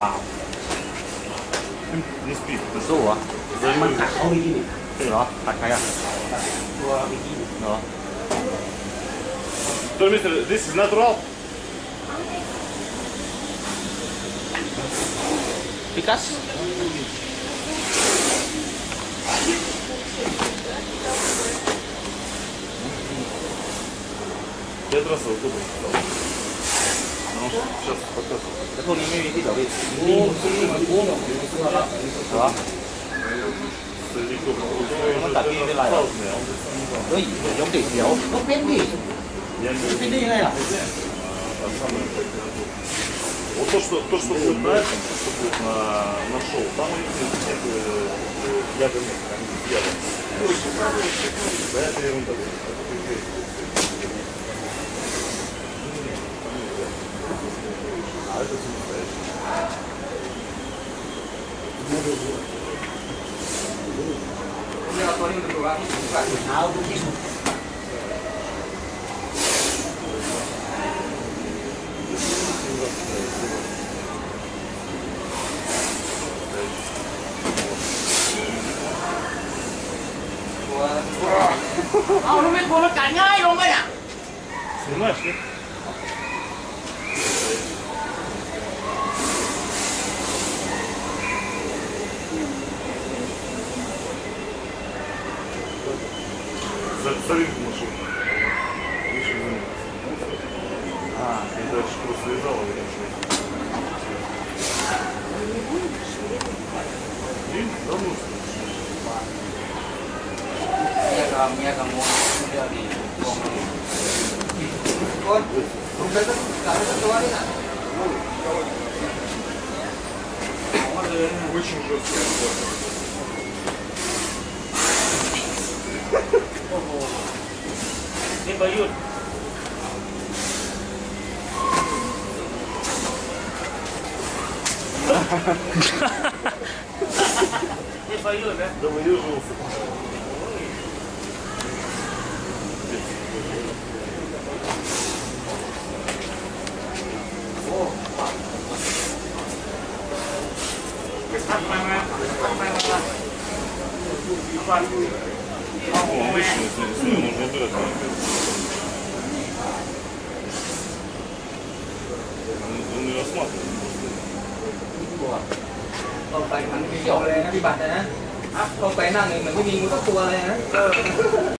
Не спит. สู้เหรอมันกัดเขาอีกนี่เหรอตัดใครอ่ะตัวเมื่อกี้เหรอ Mr. This is natural. พิกัส Я раз вот тут стал. Ну, сейчас покажу. แต่พวกนี้ไม่มีที่เหรอพี่เหรอมันตัดที่ไม่ไรหรอเฮ้ยยกดิเดี๋ยวก็เป็นดิ Я не เป็นได้ยังไงล่ะ Вот то, что будет на этом, что будет на шоу, там у них нет ядерных, они ядерные. Да, это ерунда. А это все настоящее. Áo nó biết cô nó cắn ngay luôn đấy à? Снимаешь, нет? Зови машину. Лучше заниматься. И дальше просто лежал и решил. И давно Nghe cả một giờ thì con không thấy tất cả cácตัวđấy à? Очень жесткая работа. Не поют. Не поют, да? Да выезжался. Обычно, если нужно убирать, он не рассматривает. ลงไปมันเกี่ยวเลยนะพี่บัตรนะลงไปนั่งเหมือนไม่มีงูสักตัวเลยนะ